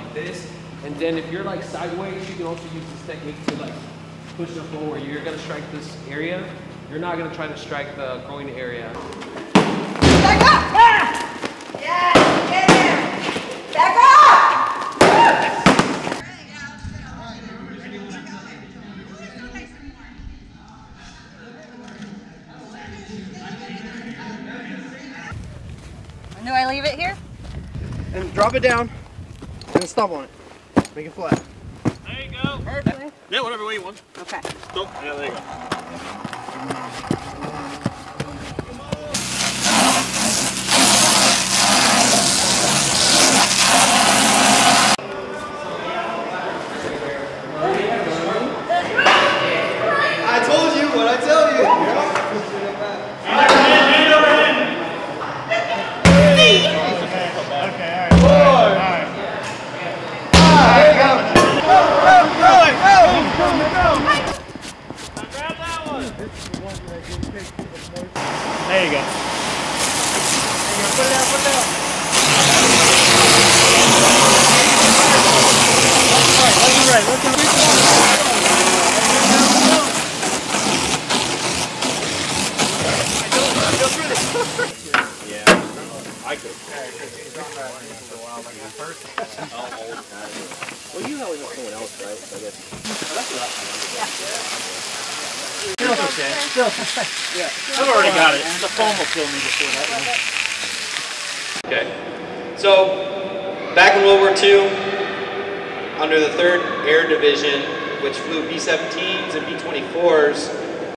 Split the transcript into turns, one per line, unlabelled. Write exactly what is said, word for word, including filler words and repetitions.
like this. And then if you're like sideways, you can also use this technique to like push them forward. You're gonna strike this area. You're not gonna try to strike the groin area.
Back up! Ah! Yes, get there! Back up! When do I leave it here?
And drop it down and stop on it. Make it flat.
There you go.
Perfect.
Yeah, whatever way you want.
Okay.
Stop. Yeah, there you go.
I told you what I tell you.
There you go.
Put it down, put it down. Left and right, left and right.
Yeah, I could. Well, you always want someone else, right? So I guess. Feels okay. Yeah. I've already got it. The foam will kill me before that one.
Okay. So, back in World War Two, under the third Air Division, which flew B seventeens and B twenty-fours,